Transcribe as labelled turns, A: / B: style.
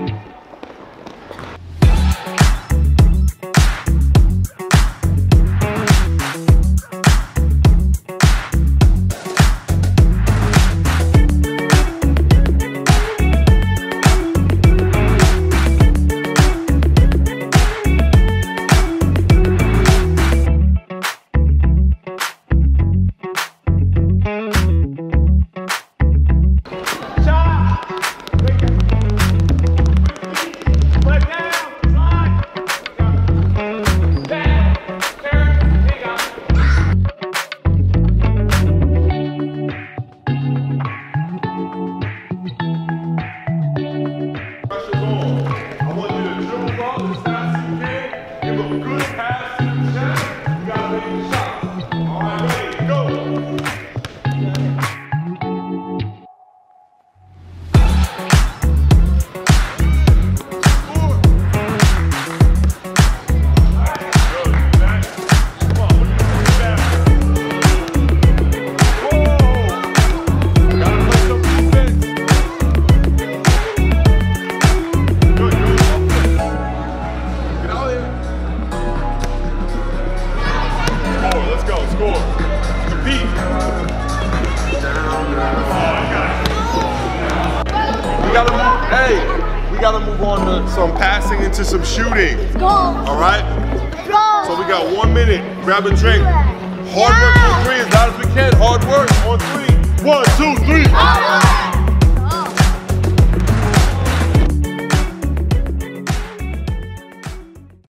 A: We gotta move on to some passing into some shooting.
B: Let's go.
A: All right?
B: Let's go.
A: So we got 1 minute. Grab a drink. Hard work on three as loud as we can. Hard work on three.